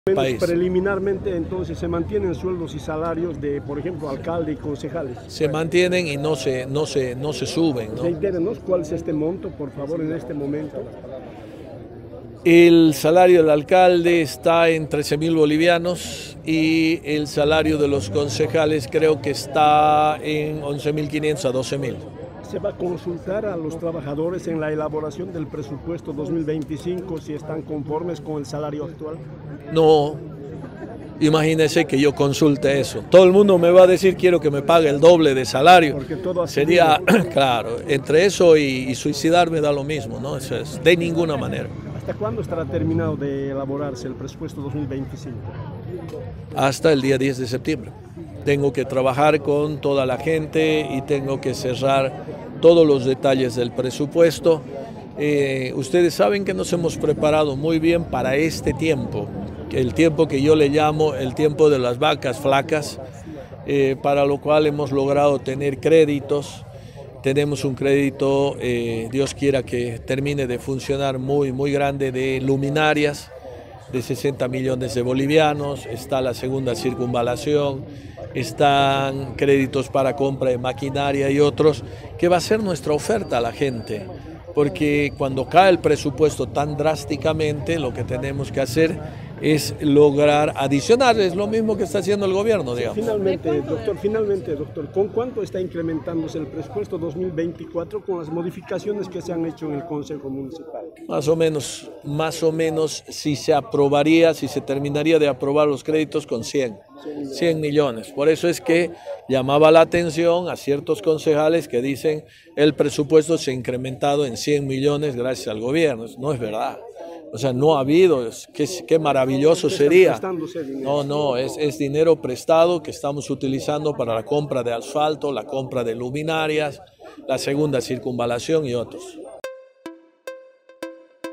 país. Preliminarmente, entonces, ¿se mantienen sueldos y salarios de, por ejemplo, alcalde y concejales? Se mantienen y no se suben, ¿no? Reitérenos cuál es este monto, por favor, en este momento. El salario del alcalde está en 13.000 bolivianos y el salario de los concejales creo que está en 11.500 a 12.000. ¿Se va a consultar a los trabajadores en la elaboración del presupuesto 2025 si están conformes con el salario actual? No, imagínese que yo consulte eso. Todo el mundo me va a decir quiero que me pague el doble de salario. Porque todo sería, claro, entre eso y suicidarme da lo mismo, ¿no? Eso es, de ninguna manera. ¿Hasta cuándo estará terminado de elaborarse el presupuesto 2025? Hasta el día 10 de septiembre. Tengo que trabajar con toda la gente y tengo que cerrar todos los detalles del presupuesto. Ustedes saben que nos hemos preparado muy bien para este tiempo, el tiempo que yo le llamo el tiempo de las vacas flacas, para lo cual hemos logrado tener créditos. Tenemos un crédito, Dios quiera que termine de funcionar muy grande, de luminarias de 60 millones de bolivianos, está la segunda circunvalación, están créditos para compra de maquinaria y otros, que va a ser nuestra oferta a la gente, porque cuando cae el presupuesto tan drásticamente, lo que tenemos que hacer es lograr adicionar, es lo mismo que está haciendo el gobierno, digamos. Finalmente, doctor, ¿con cuánto está incrementándose el presupuesto 2024 con las modificaciones que se han hecho en el Consejo Municipal? Más o menos, si se aprobaría, si se terminaría de aprobar los créditos con 100 millones. Por eso es que llamaba la atención a ciertos concejales que dicen el presupuesto se ha incrementado en 100 millones gracias al gobierno. No es verdad. O sea, no ha habido, qué maravilloso sería. No, es dinero prestado que estamos utilizando para la compra de asfalto, la compra de luminarias, la segunda circunvalación y otros.